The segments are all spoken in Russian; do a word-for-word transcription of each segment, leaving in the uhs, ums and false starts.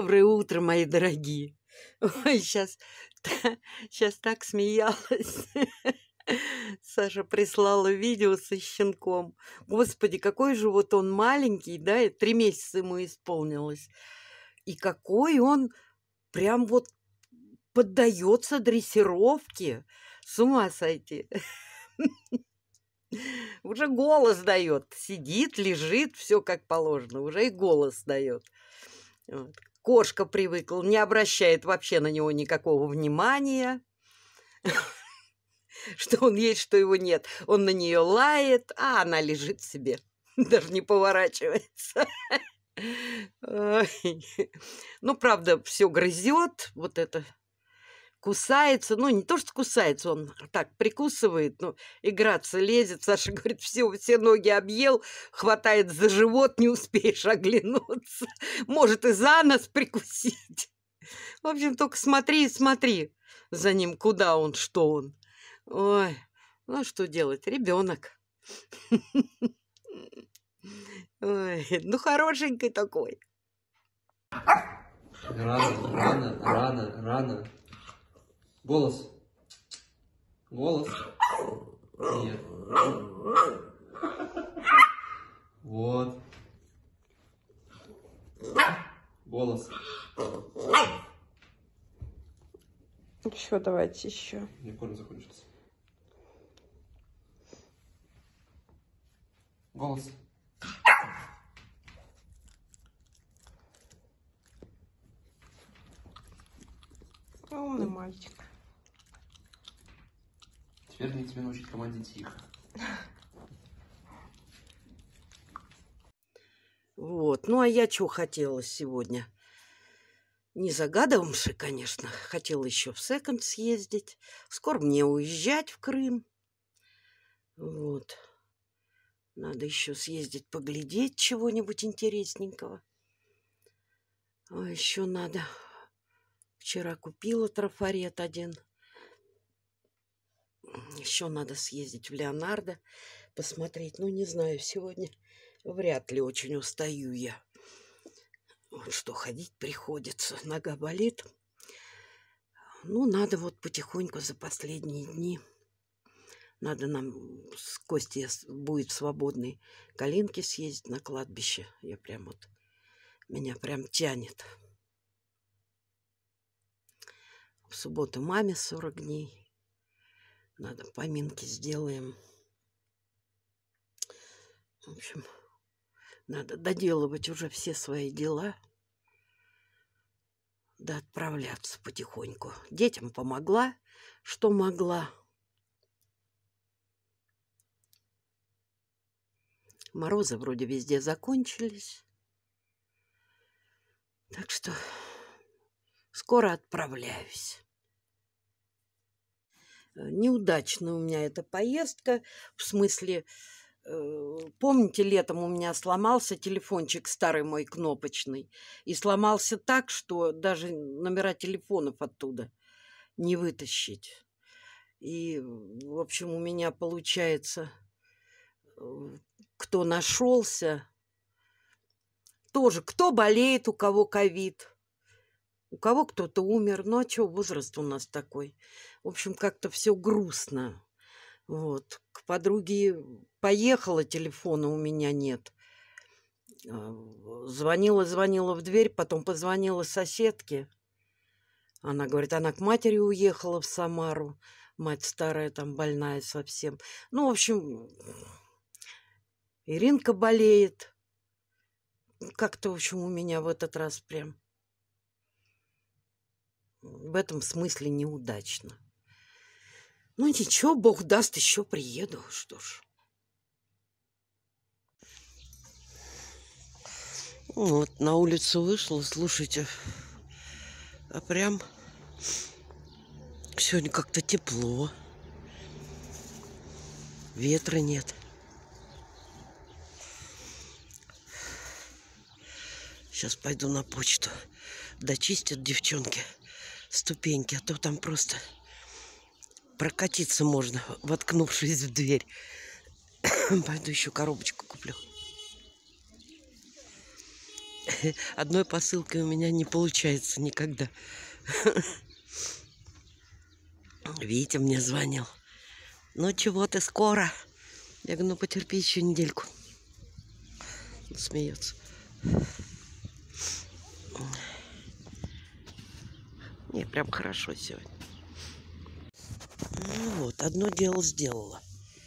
Доброе утро, мои дорогие. Ой, сейчас, сейчас так смеялась. Саша прислала видео со щенком. Господи, какой же вот он маленький, да, и три месяца ему исполнилось. И какой он прям вот поддается дрессировке. С ума сойти. Уже голос дает. Сидит, лежит, все как положено. Уже и голос дает. Вот. Кошка привыкла, не обращает вообще на него никакого внимания. Что он есть, что его нет. Он на нее лает, а она лежит себе. Даже не поворачивается. Ну, правда, все грызет. Вот это кусается. Ну, не то, что кусается, он так прикусывает, но играться лезет. Саша говорит, все, все ноги объел, хватает за живот, не успеешь оглянуться. Может и за нос прикусить. В общем, только смотри и смотри за ним, куда он, что он. Ой, ну что делать, ребенок. Ой, ну хорошенький такой. Рано, рано, рано, рано. Голос. Голос. Нет. Вот. Голос. Еще давайте еще. Мне корм закончился. Голос. Умный мальчик. Теперь мне тебе научить команде тихо. Вот, ну а я что хотела сегодня? Не загадываемши, конечно. Хотела еще в секонд съездить. Скоро мне уезжать в Крым. Вот. Надо еще съездить поглядеть чего-нибудь интересненького. А еще надо... Вчера купила трафарет один. Еще надо съездить в Леонардо, посмотреть. Ну, не знаю, сегодня вряд ли очень устаю я. Вот что, ходить приходится. Нога болит. Ну, надо вот потихоньку за последние дни. Надо нам с Костей будет свободной Калинки съездить на кладбище. Я прям вот... Меня прям тянет. В субботу маме сорок дней. Надо поминки сделаем. В общем, надо доделывать уже все свои дела. Да отправляться потихоньку. Детям помогла, что могла. Морозы вроде везде закончились. Так что скоро отправляюсь. Неудачная у меня эта поездка. В смысле, э, помните, летом у меня сломался телефончик старый мой кнопочный. И сломался так, что даже номера телефонов оттуда не вытащить. И, в общем, у меня получается, кто нашелся, тоже кто болеет, у кого ковид. У кого кто-то умер. Ну, а что, возраст у нас такой? В общем, как-то все грустно. Вот. К подруге поехала, телефона у меня нет. Звонила, звонила в дверь, потом позвонила соседке. Она говорит, она к матери уехала в Самару. Мать старая, там больная совсем. Ну, в общем, Иринка болеет. Как-то, в общем, у меня в этот раз прям... В этом смысле неудачно. Ну, ничего, Бог даст, еще приеду. Что ж. Вот, на улицу вышла, слушайте. А прям сегодня как-то тепло. Ветра нет. Сейчас пойду на почту. Дочистят девчонки ступеньки, а то там просто прокатиться можно, воткнувшись в дверь. Пойду еще коробочку куплю. Одной посылкой у меня не получается никогда. Витя мне звонил. Ну чего ты скоро? Я говорю, ну потерпи еще недельку. Он смеется. Не, прям хорошо сегодня. Ну вот, одно дело сделала.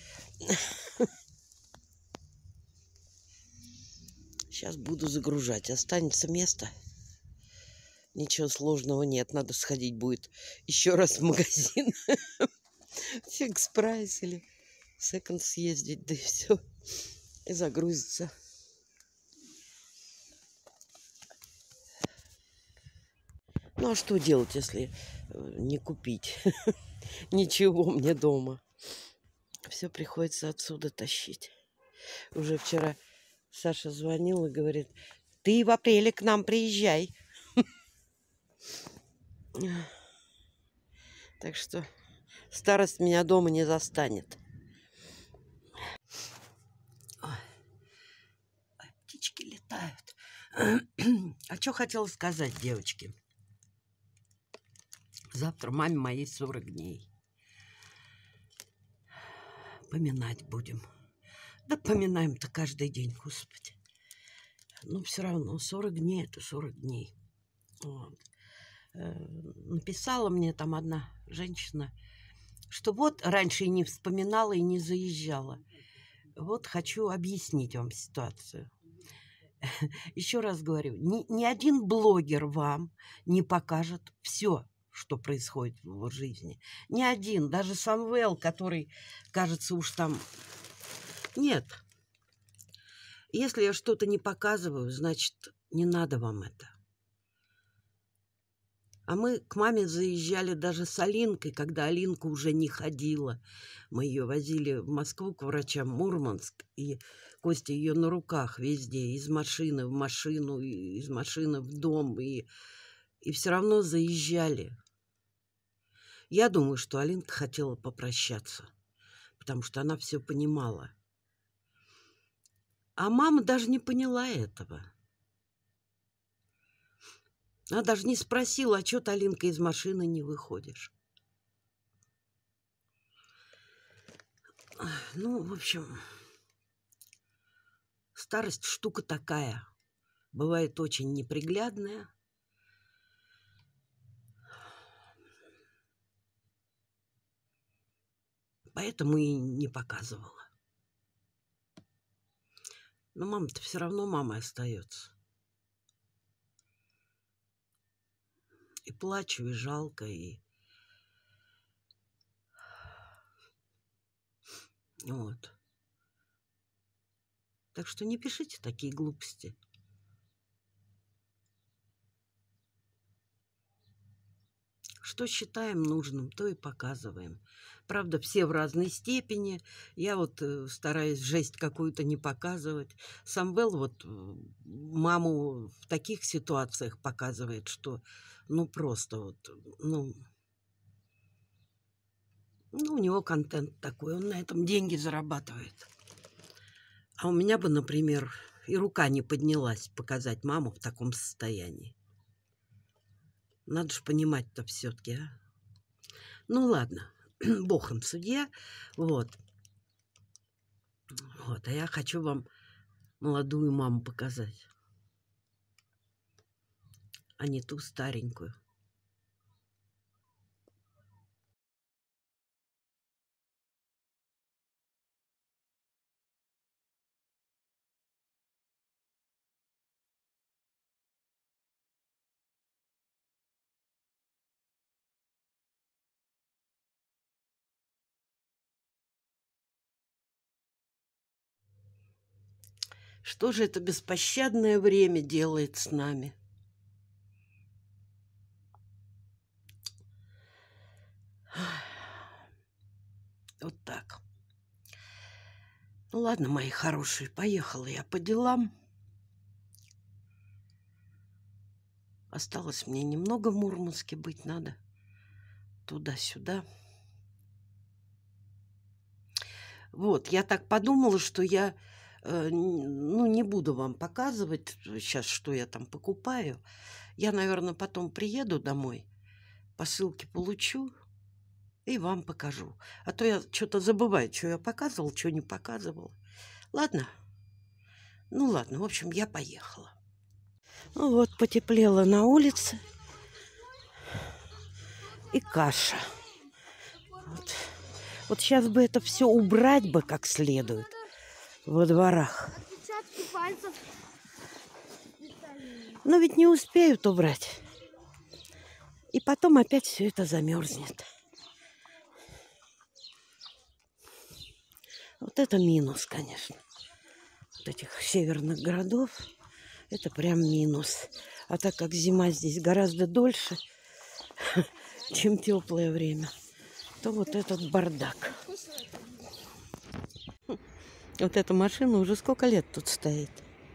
Сейчас буду загружать. Останется место. Ничего сложного нет. Надо сходить будет еще раз в магазин. Фикс прайс или секонд съездить. Да и все. И загрузится. Ну а что делать, если не купить ничего мне дома? Все приходится отсюда тащить. Уже вчера Саша звонил и говорит, ты в апреле к нам приезжай. Так что старость меня дома не застанет. Ой, птички летают. А что хотела сказать, девочки? Завтра маме моей сорок дней. Поминать будем. Да поминаем-то каждый день, Господи. Но все равно сорок дней это сорок дней. Вот. Написала мне там одна женщина, что вот раньше и не вспоминала, и не заезжала. Вот хочу объяснить вам ситуацию. Еще раз говорю, ни, ни один блогер вам не покажет все, что происходит в его жизни. Ни один, даже Самвел, который, кажется, уж там... Нет. Если я что-то не показываю, значит, не надо вам это. А мы к маме заезжали даже с Алинкой, когда Алинка уже не ходила. Мы ее возили в Москву к врачам, Мурманск, и Костя ее на руках везде, из машины в машину, из машины в дом, и, и все равно заезжали. Я думаю, что Алинка хотела попрощаться, потому что она все понимала. А мама даже не поняла этого. Она даже не спросила, а что ты, Алинка, из машины не выходишь. Ну, в общем, старость штука такая. Бывает очень неприглядная. Поэтому и не показывала. Но мама-то все равно мамой остается. И плачу, и жалко, и... Вот. Так что не пишите такие глупости. Что считаем нужным, то и показываем. Правда, все в разной степени. Я вот э, стараюсь жесть какую-то не показывать. Самвел вот э, маму в таких ситуациях показывает, что ну просто вот, ну, ну у него контент такой, он на этом деньги зарабатывает. А у меня бы, например, и рука не поднялась показать маму в таком состоянии. Надо же понимать-то все-таки, а. Ну ладно, бог им судья. Вот. Вот, а я хочу вам молодую маму показать, а не ту старенькую. Что же это беспощадное время делает с нами? Вот так. Ну ладно, мои хорошие, поехала я по делам. Осталось мне немного в Мурманске быть, надо туда-сюда. Вот, я так подумала, что я Э, ну, не буду вам показывать сейчас, что я там покупаю. Я, наверное, потом приеду домой, посылки получу и вам покажу. А то я что-то забываю, что я показывал, что не показывал. Ладно? Ну, ладно. В общем, я поехала. Ну, вот, потеплело на улице. И каша. Вот. Вот сейчас бы это все убрать бы как следует во дворах. Но ведь не успеют убрать. И потом опять все это замерзнет. Вот это минус, конечно. Вот этих северных городов. Это прям минус. А так как зима здесь гораздо дольше, чем теплое время, то вот этот бардак. Вот эта машина уже сколько лет тут стоит.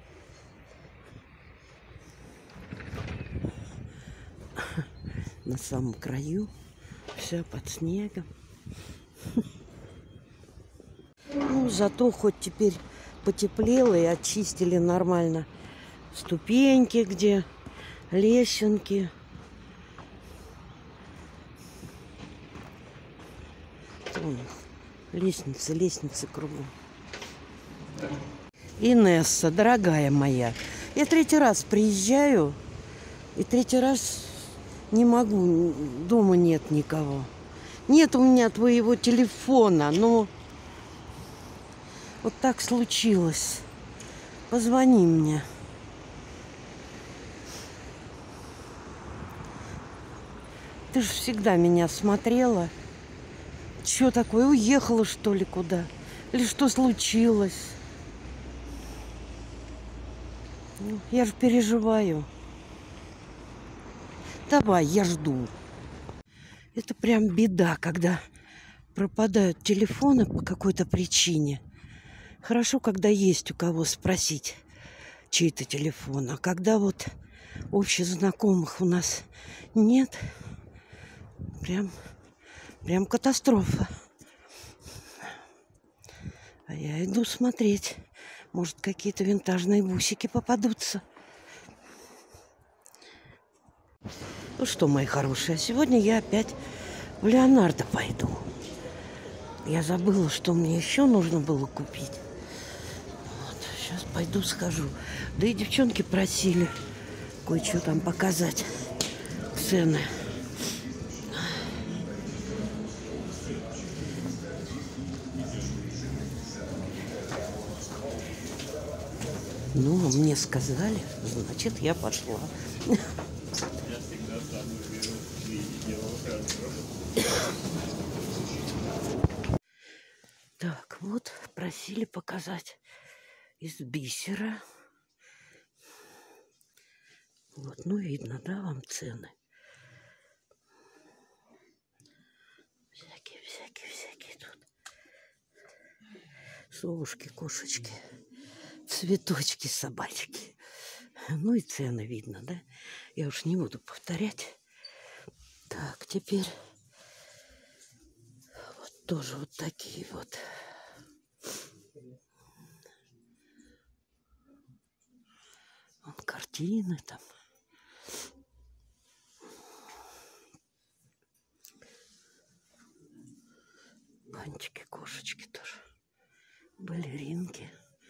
На самом краю. Вся под снегом. Ну, зато хоть теперь потеплело и очистили нормально ступеньки, где лесенки. Вон, лестницы, лестницы кругом. Инесса, дорогая моя, я третий раз приезжаю, и третий раз не могу, дома нет никого. Нет у меня твоего телефона, но вот так случилось. Позвони мне. Ты же всегда меня смотрела. Что такое? Уехала, что ли, куда? Или что случилось? Я же переживаю. Давай, я жду. Это прям беда, когда пропадают телефоны по какой-то причине. Хорошо, когда есть у кого спросить чей-то телефон. А когда вот общих знакомых у нас нет, прям, прям катастрофа. А я иду смотреть. Может, какие-то винтажные бусики попадутся. Ну что, мои хорошие, сегодня я опять в Леонардо пойду. Я забыла, что мне еще нужно было купить. Вот, сейчас пойду схожу. Да и девчонки просили кое-что там показать. Цены. Ну, мне сказали, значит, я пошла. Так, вот просили показать из бисера. Вот, ну видно, да, вам цены. Всякие, всякие, всякие тут. Совушки, кошечки, цветочки, собачки. Ну и цены видно, да? Я уж не буду повторять. Так, теперь вот тоже вот такие вот. Вон картины там. Бантики, кошечки тоже. Балеринки.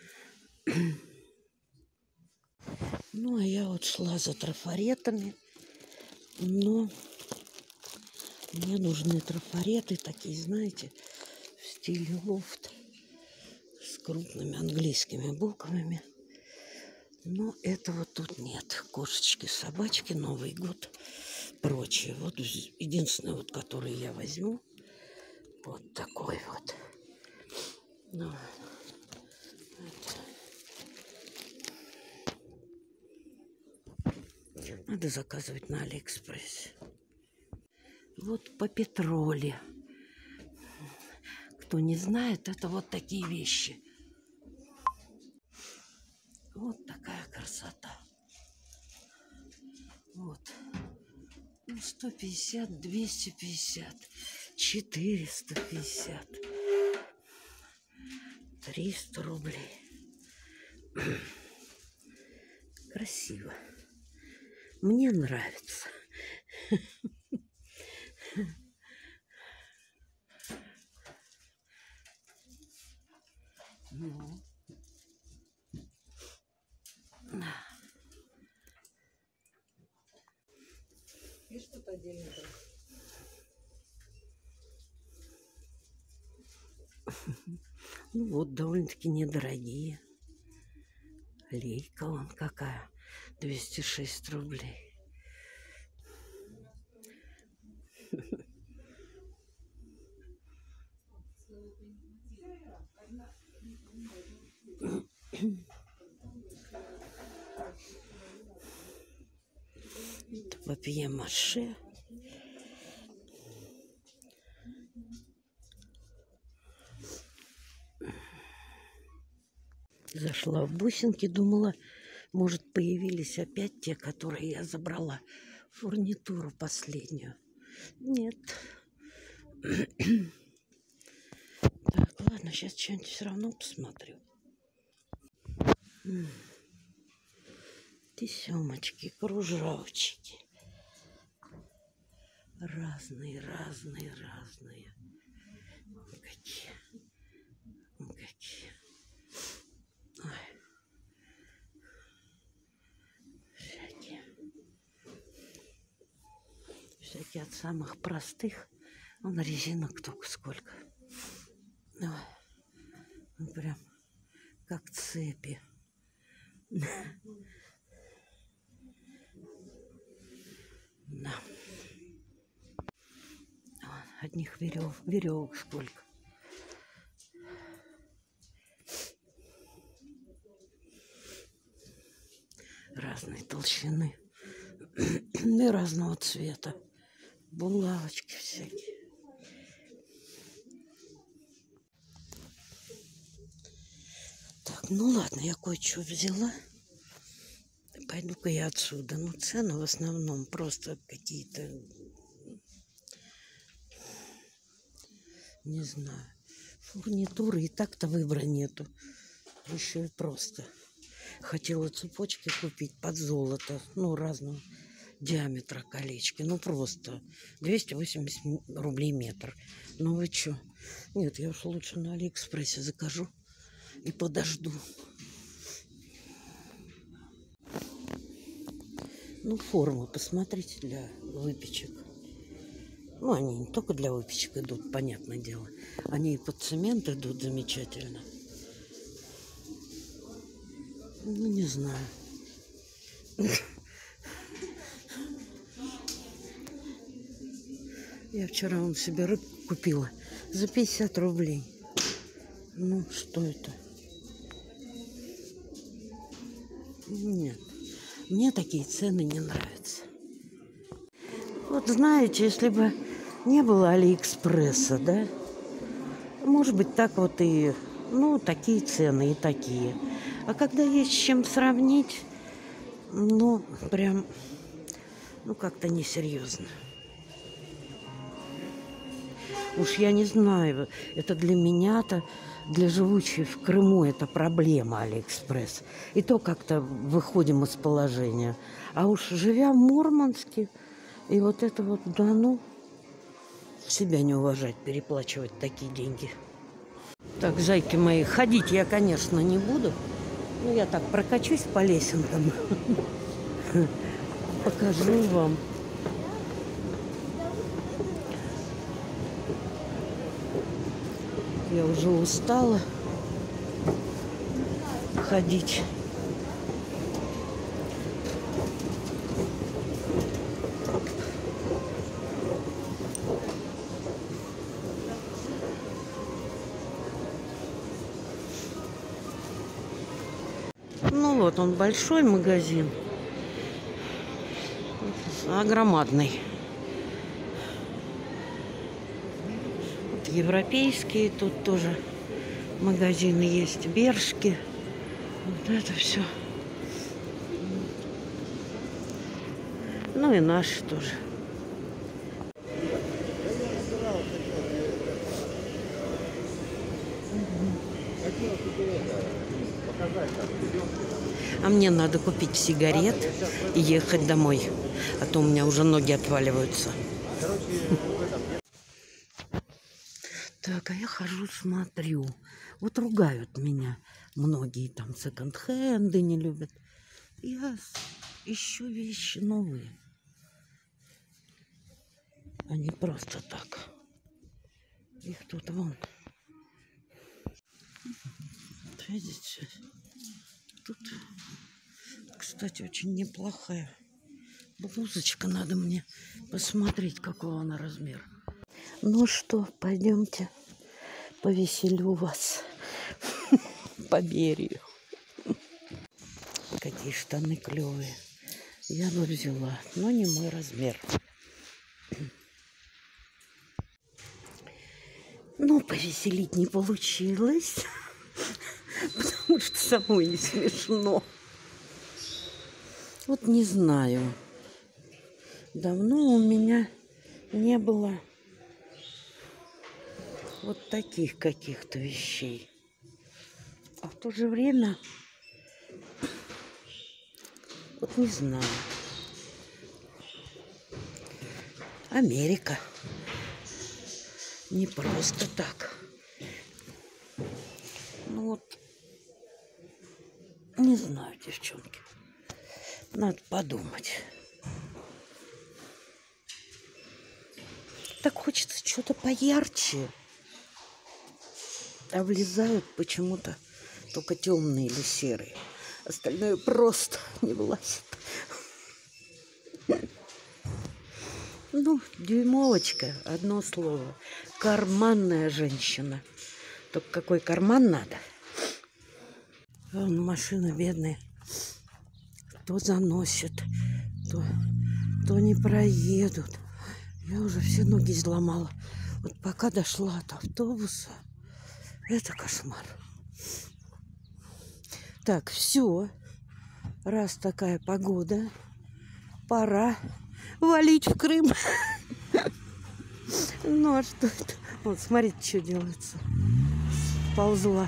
Ну, а я вот шла за трафаретами. Но мне нужны трафареты такие, знаете, в стиле лофт. С крупными английскими буквами. Но этого тут нет. Кошечки, собачки, Новый год, прочее. Вот единственное, вот, который я возьму, вот такой вот. Ну, надо заказывать на Алиэкспрессе. Вот по Петроле. Кто не знает, это вот такие вещи. Вот такая красота. Вот. Ну, сто пятьдесят, двести пятьдесят, четыреста пятьдесят, триста рублей. Красиво. Мне нравится. Ну. И что-то отдельно. Ну вот, довольно-таки недорогие. Лейка вон какая. двести шесть рублей. Это папье-маше. Зашла в бусинки, думала, может, появились опять те, которые я забрала. Фурнитуру последнюю. Нет. Так, ладно, сейчас что-нибудь все равно посмотрю. Тесемочки, кружочки. Разные, разные, разные. Какие. Какие. Ой. Всякие. Всякие от самых простых. Вон резинок только сколько. Ой. Ну, прям как цепи. Да. Одних верев, веревок сколько. Разной толщины и разного цвета. Булавочки всякие. Так, ну ладно, я кое-что взяла. Пойду-ка я отсюда. Ну, цены в основном просто какие-то, не знаю, фурнитуры. И так-то выбора нету. Еще и просто. Хотела цепочки купить под золото. Ну, разного диаметра колечки. Ну, просто двести восемьдесят рублей метр. Ну, вы что? Нет, я уж лучше на Алиэкспрессе закажу и подожду. Ну, формы, посмотрите, для выпечек. Ну, они не только для выпечек идут, понятное дело. Они и под цемент идут замечательно. Ну, не знаю. Я вчера вон себе рыбку купила за пятьдесят рублей. Ну, что это? Нет. Мне такие цены не нравятся. Вот знаете, если бы не было Алиэкспресса, да, может быть, так вот и, ну, такие цены и такие. А когда есть с чем сравнить, ну, прям, ну, как-то несерьезно. Уж я не знаю, это для меня-то, для живущей в Крыму, это проблема Алиэкспресс. И то как-то выходим из положения. А уж живя в Мурманске, и вот это вот, да ну, себя не уважать, переплачивать такие деньги. Так, зайки мои, ходить я, конечно, не буду. Ну, я так прокачусь по лесенкам. Покажу вам. Я уже устала ходить. Ну вот он, большой магазин, огромадный. Европейские тут тоже магазины есть, Бершки. Вот это все. Ну и наши тоже. А мне надо купить сигарет и ехать домой. А то у меня уже ноги отваливаются. Так, а я хожу, смотрю. Вот ругают меня. Многие там секонд-хенды не любят. Я ищу вещи новые. А не просто так. Их тут вон. Видите? Тут, кстати, очень неплохая блузочка. Надо мне посмотреть, какого она размера. Ну что, пойдемте повеселю вас по берегу. Какие штаны клевые. Я бы взяла, но не мой размер. Ну, повеселить не получилось, потому что самой не смешно. Вот не знаю. Давно у меня не было вот таких каких-то вещей. А в то же время, вот не знаю. Америка. Не просто так. Ну вот, не знаю, девчонки. Надо подумать. Так хочется что-то поярче. А влезают почему-то только темные или серые. Остальное просто не влазит. Ну, дюймовочка, одно слово. Карманная женщина. Только какой карман надо? Вон машина бедная. То заносит, то, то не проедут. Я уже все ноги изломала. Вот пока дошла от автобуса, это кошмар. Так, все. Раз такая погода, пора валить в Крым. Ну, а что это? Вот, смотрите, что делается. Ползла.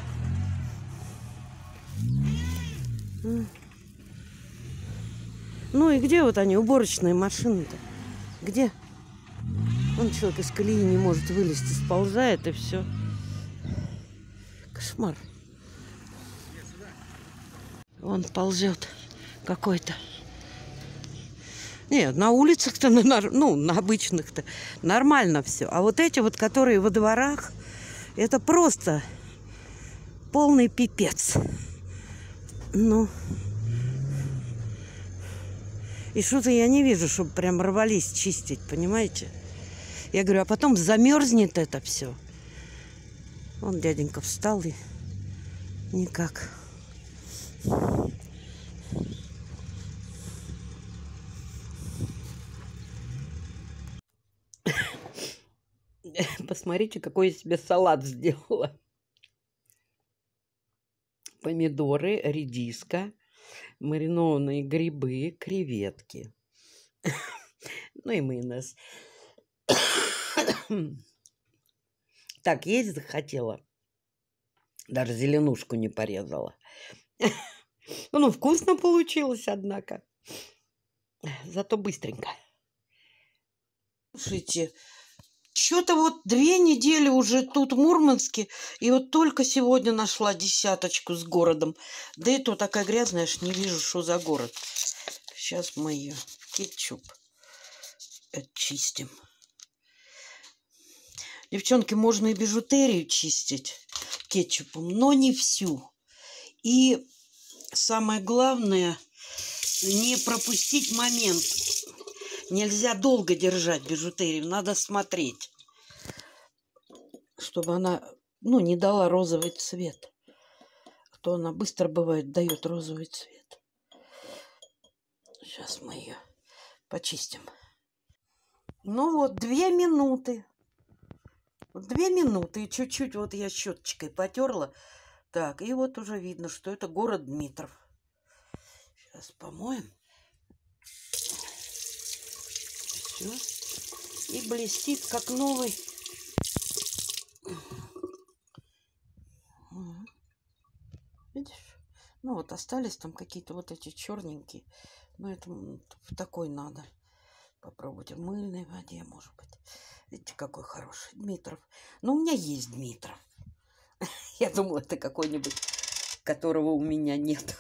Ну и где вот они, уборочные машины-то? Где? Он человек из колеи не может вылезти, сползает и все. Кошмар. Он ползет какой-то. Нет, на улицах-то, ну, на обычных-то нормально все. А вот эти вот, которые во дворах, это просто полный пипец. Ну, и что-то я не вижу, чтобы прям рвались чистить, понимаете? Я говорю, а потом замерзнет это все. Вон дяденька встал и никак. Посмотрите, какой я себе салат сделала. Помидоры, редиска, маринованные грибы, креветки. Ну и майонез. Так, есть захотела. Даже зеленушку не порезала. Ну, вкусно получилось, однако. Зато быстренько. Слушайте, что-то вот две недели уже тут в Мурманске, и вот только сегодня нашла десяточку с городом. Да и то такая грязная, аж не вижу, что за город. Сейчас мы ее в кетчуп очистим. Девчонки, можно и бижутерию чистить кетчупом, но не всю. И самое главное, не пропустить момент. Нельзя долго держать бижутерию, надо смотреть, чтобы она, ну, не дала розовый цвет. А то она быстро бывает дает розовый цвет. Сейчас мы ее почистим. Ну вот, две минуты. Две минуты. И чуть-чуть вот я щеточкой потерла. Так, и вот уже видно, что это город Дмитров. Сейчас помоем. Все. И блестит, как новый. Видишь? Ну вот остались там какие-то вот эти черненькие. Но это в такой надо попробовать. В мыльной воде, может быть. Видите, какой хороший Дмитров. Но у меня есть Дмитров. Я думала, это какой-нибудь, которого у меня нет.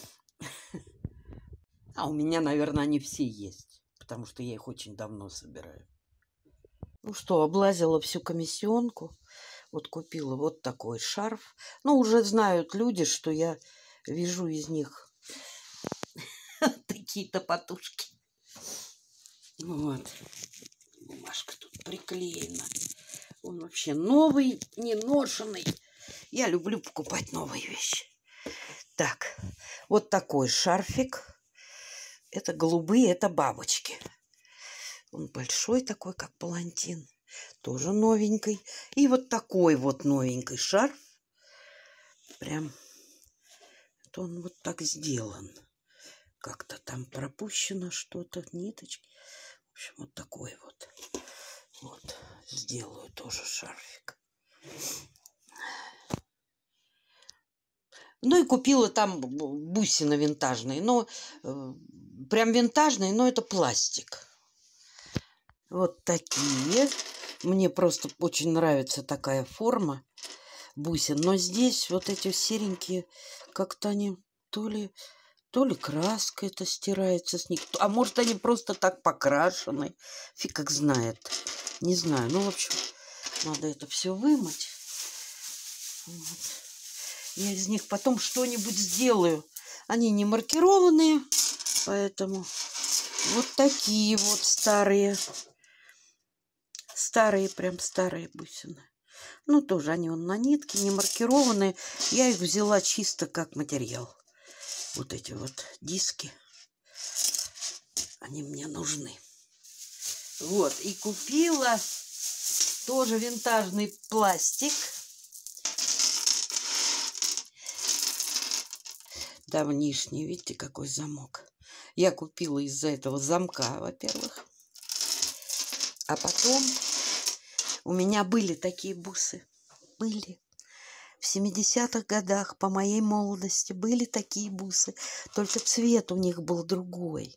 А у меня, наверное, они все есть. Потому что я их очень давно собираю. Ну что, облазила всю комиссионку. Вот купила вот такой шарф. Ну, уже знают люди, что я вяжу из них такие-то потушки. Вот. Бумажка тут приклеена. Он вообще новый, не ношенный. Я люблю покупать новые вещи. Так, вот такой шарфик. Это голубые, это бабочки. Он большой такой, как палантин. Тоже новенький. И вот такой вот новенький шарф. Прям это он вот так сделан. Как-то там пропущено что-то, ниточки. В общем, вот такой вот. Вот. Сделаю тоже шарфик. Ну и купила там бусины винтажные. Но э, прям винтажные, но это пластик. Вот такие. Мне просто очень нравится такая форма бусин. Но здесь вот эти серенькие, как-то они то ли, то ли краска это стирается с них. А может, они просто так покрашены. Фиг как знает. Не знаю. Ну, в общем, надо это все вымыть. Вот. Я из них потом что-нибудь сделаю. Они не маркированные, поэтому вот такие вот старые. Старые, прям старые бусины. Ну, тоже они вон на нитке, не маркированные. Я их взяла чисто как материал. Вот эти вот диски. Они мне нужны. Вот, и купила тоже винтажный пластик. Давнишний, видите, какой замок. Я купила из-за этого замка, во-первых. А потом у меня были такие бусы. Были. В семидесятых годах, по моей молодости, были такие бусы. Только цвет у них был другой.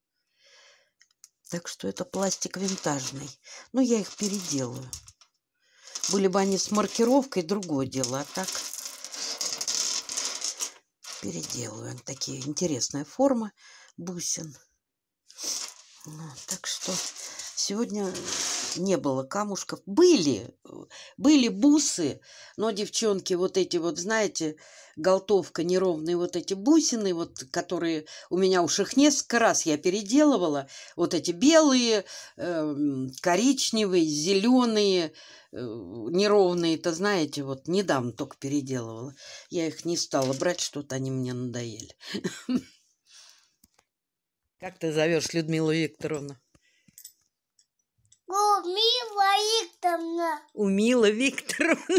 Так что это пластик винтажный. Но я их переделаю. Были бы они с маркировкой, другое дело. А так переделаю. Такие интересная форма бусин. Ну, так что сегодня не было камушков. Были, были бусы, но, девчонки, вот эти вот, знаете, голтовка, неровные вот эти бусины, вот, которые у меня уж их несколько раз я переделывала. Вот эти белые, э, коричневые, зеленые, э, неровные-то, знаете, вот недавно только переделывала. Я их не стала брать, что-то они мне надоели. Как ты зовешь Людмилу Викторовну? Умила Викторовна. Умила Викторовна.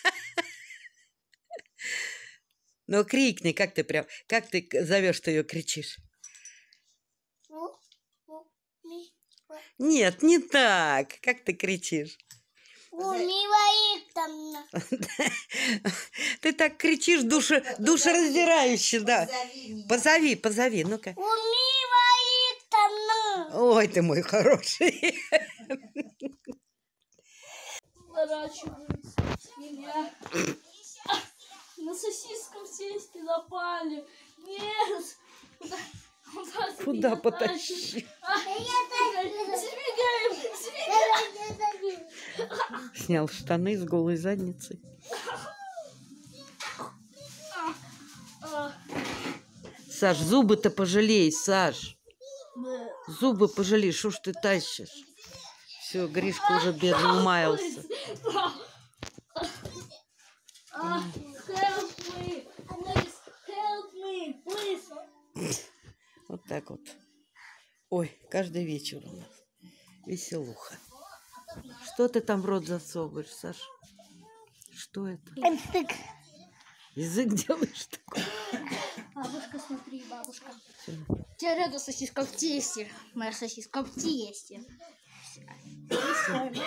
Ну, крикни, как ты прям, как ты зовешь, ты ее кричишь? Нет, не так. Как ты кричишь? Умила Викторовна. Ты так кричишь душа, душераздирающе, да. Позови, позови, ну-ка. Умила Викторовна. Ой, ты мой хороший. Поворачивается меня. На сосиском тесте напали. Нет. Куда, куда, Куда потащи? Сбегаем, сбегаем. Снял штаны с голой задницей. Саш, зубы-то пожалей, Саш. Зубы пожалей, что ж ты тащишь? Все, Гришка уже бедно умаялся. Help me, please, help me, please. Вот так вот. Ой, каждый вечер у нас веселуха. Что ты там в рот засовываешь, Саш? Что это? Язык. Язык делаешь такой? Бабушка, смотри, бабушка. Всё. У тебя рядом сосиска в тесте. Моя сосиска в тесте.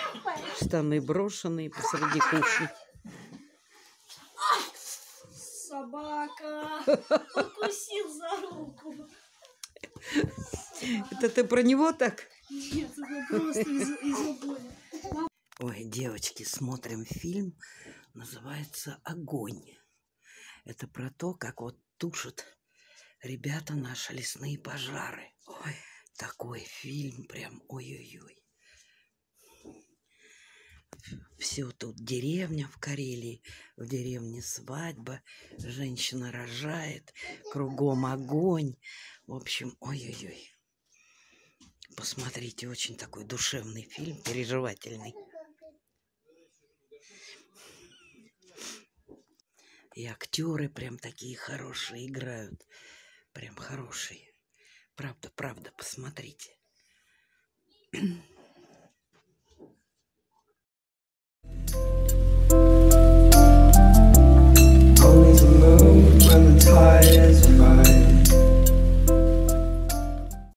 Штаны брошенные посреди кухни. собака. Укусил за руку. Это ты про него так? Нет, это просто из-за из боли. Ой, девочки, смотрим фильм, называется «Огонь». Это про то, как вот тушат ребята наши лесные пожары. Ой, такой фильм прям, ой-ой-ой. Все тут деревня в Карелии, в деревне свадьба, женщина рожает, кругом огонь. В общем, ой-ой-ой. Посмотрите, очень такой душевный фильм, переживательный. И актеры прям такие хорошие играют. Прям хорошие. Правда, правда, посмотрите.